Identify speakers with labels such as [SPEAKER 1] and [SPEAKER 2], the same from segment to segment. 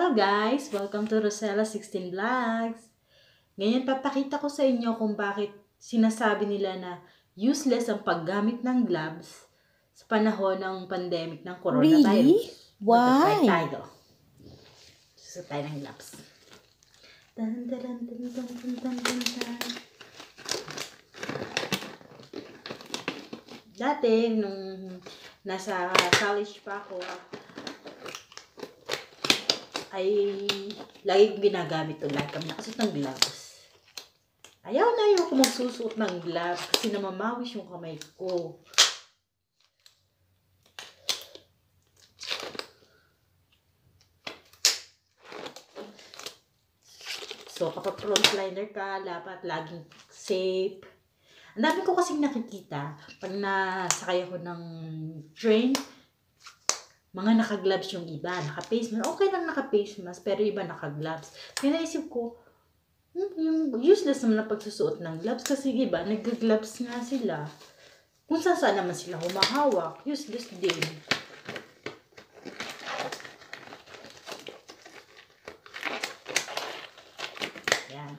[SPEAKER 1] Hello guys! Welcome to Rosella 16 Vlogs! Ngayon papakita ko sa inyo kung bakit sinasabi nila na useless ang paggamit ng gloves sa panahon ng pandemic ng coronavirus.
[SPEAKER 2] Really? Why?
[SPEAKER 1] Magta-try tayo. Susunod tayo ng gloves. Tan, tan, tan, tan, tan, tan, tan, tan. Dati, nung nasa college pa ako, ay lagi kong ginagamit ito. Lagi kami nakasuot ng gloves. Ayaw ko magsusuot ng gloves kasi namamawis yung kamay ko. So, kapag frontliner ka, dapat laging safe. Ang dami ko kasing nakikita pag nasakay ako ng train, mga naka-gloves yung iba, naka-face mask. Okay lang naka-face mask, pero iba naka-gloves. Kaya naisip ko, yung useless naman na pagsusuot ng gloves kasi iba, nag-gloves nga sila. Kung saan naman sila humahawak, useless din. Yan.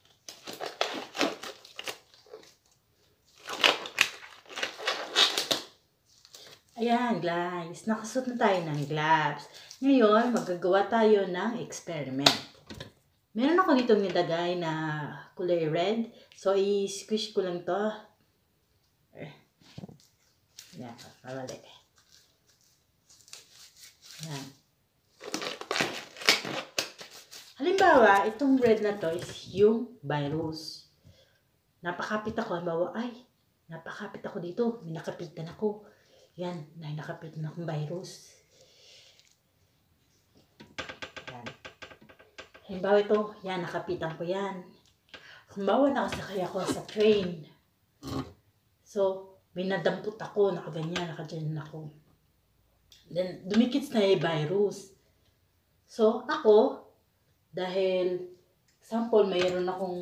[SPEAKER 1] Ayan guys, nakasuot na tayo ng gloves. Ngayon, magagawa tayo ng experiment. Meron ako dito nilagay na kulay red. So, i-squish ko lang to. Yan, mawali. Yan. Halimbawa, itong red na to is yung virus. Napakapit ako. Halimbawa, ay, napakapit ako dito. May nakapitan ako. Yan, nakapit na akong virus. Yan. Halimbawa ito, yan, nakapitan ko yan. Halimbawa, nakasakay ako sa train. So, binadampot ako, nakaganyan, nakadyan ako. Then, dumikit na yung virus. So, ako, dahil, example, mayroon akong,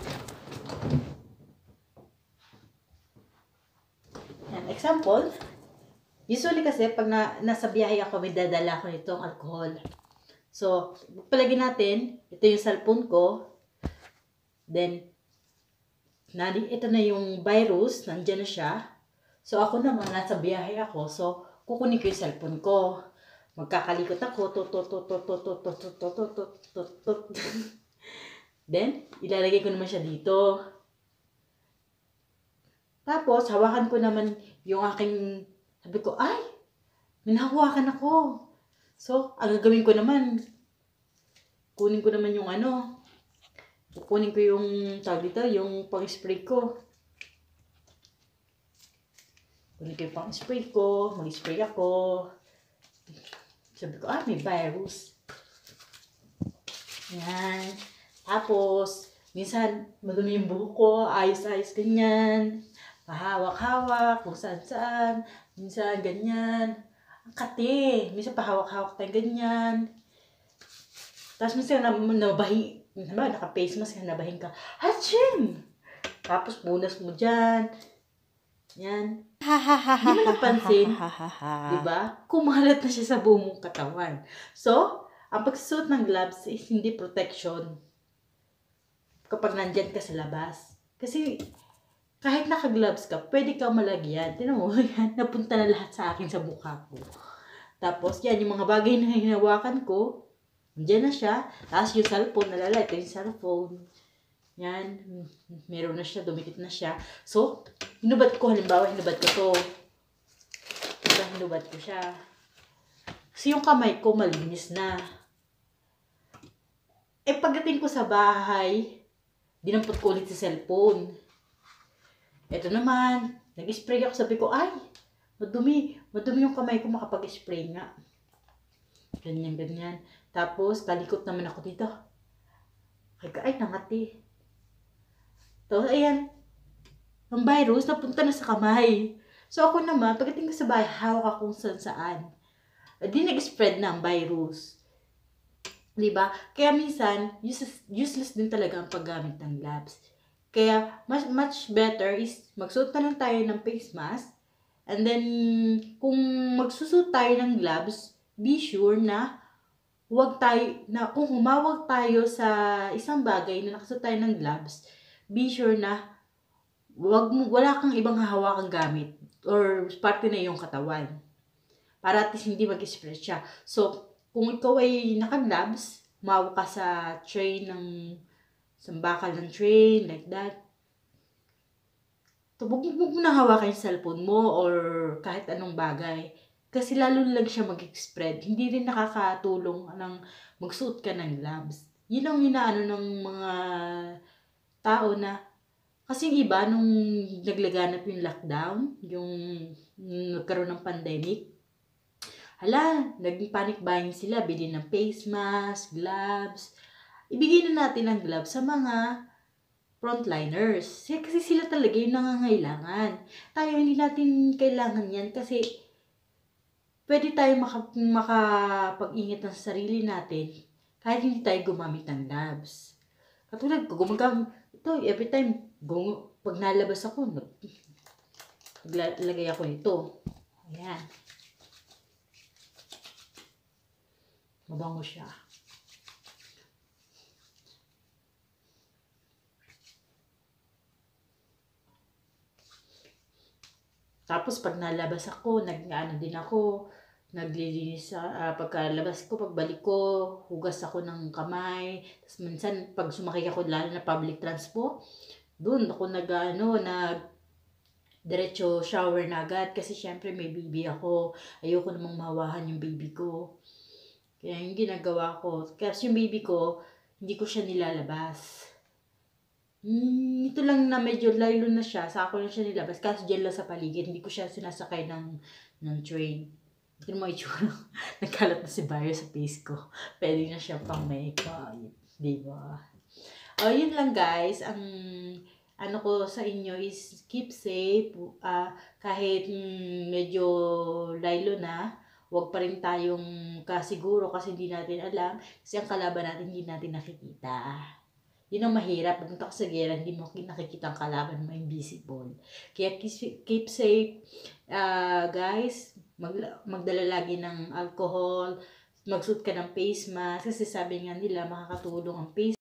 [SPEAKER 1] yan, example, usually kasi, pag nasa biyahe ako, may dadala ko nitong alcohol. So, palagi natin, ito yung cellphone ko. Then, ito na yung virus, nandyan na siya. So, ako naman, nasa biyahe ako. So, kukunin ko yung cellphone ko. Magkakalikot ako. Then, ilalagay ko naman siya dito. Tapos, hawakan ko naman yung aking, sabi ko, ay, minahawakan ako. So, ang gagawin ko naman, kunin ko naman yung ano, kunin ko yung, tawag dito, yung pang-spray ko. Kunin ko yung pang-spray ko, mag-spray ako. Sabi ko, ah, may virus. Yan. Tapos, minsan, madumi yung buhok ko, ayos-ayos ganyan. Pahawak-hawak, kung saan-saan. Minsan, ganyan. Ang kati. Minsan, pahawak-hawak tayo ganyan. Tapos, minsan, nabahi. Naka-face mask, nabahin ka. Hachim! Tapos, punas mo dyan. Yan. Hindi mo napansin. Diba? Kumalat na siya sa buong mong katawan. So, ang pagsusuot ng gloves is hindi protection kapag nandyan ka sa labas. Kasi, kahit naka-gloves ka, pwede kang malagyan. Tinan mo, yan, napunta na lahat sa akin sa mukha ko. Tapos, yan, yung mga bagay na hinawakan ko, nandiyan na siya. Tapos, yung cellphone, nalala, ito yung cellphone. Yan, meron na siya, dumikit na siya. So, hinubad ko, halimbawa, hinubad ko to. Hinubad ko siya. Kasi yung kamay ko, malinis na. Eh, pagdating ko sa bahay, dinampot ko ulit sa cellphone. Ito naman, nag-spray ako, sabi ko, ay, madumi yung kamay ko, makapag-spray nga. Ganyan, ganyan. Tapos, talikot naman ako dito. Ay, nangati. Tapos, ayan, ang virus, napunta na sa kamay. So, ako naman, pagdating ko sa bahay, hawak akong saan. Di nag-spread na ang virus. Diba? Kaya minsan, useless din talaga ang paggamit ng gloves. Kaya, much better is magsuot na lang tayo ng face mask. And then, kung magsusuot tayo ng gloves, be sure na kung humawak tayo sa isang bagay na nakasuot tayo ng gloves, be sure na wala kang ibang hahawakang gamit or parte na yung katawan. Para at least hindi mag-spread siya. So, kung ikaw ay naka-gloves, humawak ka sa tray sa bakal ng tray, like that. So, huwag mo na hawakan yung cellphone mo or kahit anong bagay. Kasi lalo lang siya mag-spread. Hindi rin nakakatulong ng magsuot ka ng gloves. Yun ang inaano ng mga tao na, kasi yung iba, nung naglaganap yung lockdown, yung nagkaroon ng pandemic, naging panic buying sila, bili ng face mask, gloves. Ibigay na natin ang gloves sa mga frontliners. Kasi sila talaga yung nangangailangan. Tayo hindi natin kailangan yan kasi pwede tayo makapag-ingat ng sarili natin kahit hindi tayo gumamit ng gloves. Katulad ko, ito, every time, pag nalabas ako, naglagay ako nito. Ayan. Mabango siya. Tapos pag nalabas ako, naglilinis pagkalabas ko, pagbalik ko, hugas ako ng kamay. Tapos minsan pag sumakay ako lalo na public transport, doon ako diretso shower na agad kasi syempre may baby ako. Ayoko namang mahawahan yung baby ko. Kaya yung ginagawa ko, kasi yung baby ko, hindi ko siya nilalabas. Ito lang na medyo lalo na siya, sa ako lang siya nilabas, kasi dyan lang sa paligid, hindi ko siya sinasakay ng train. Ito mo itsura, nagkalat na si Bayo sa face ko. Pwede na siya pang makeup, diba? Yun lang guys, ang ano ko sa inyo is keep safe, kahit medyo laylo na, huwag pa rin tayong kasiguro kasi hindi natin alam, kasi ang kalaban natin hindi natin nakikita. Yun ang mahirap. Pumunta ka sa gera, hindi mo nakikita ang kalaban mo, invisible. Kaya keep safe, guys. Magdala lagi ng alcohol, magsuot ka ng face mask. Kasi sabi nga nila, makakatulong ang face